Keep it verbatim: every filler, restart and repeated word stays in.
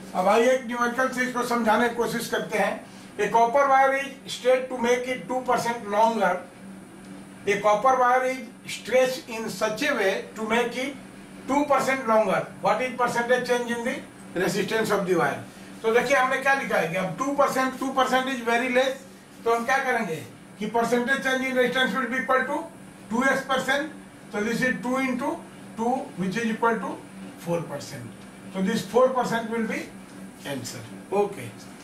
अब आइए एक न्यूमेरिकल से इसको समझाने की कोशिश करते हैं। A copper wire is straight to make it two percent longer. A copper wire is stretch in such a way to make it two percent longer. What is percentage change in the resistance of the wire? तो देखिए हमने क्या लिखा है कि अब two percent two percent is very less, तो हम क्या करेंगे कि percentage change in resistance will be equal to two x percent. तो this is two into two which is equal to four percent. So this four percent will be answer. Okay.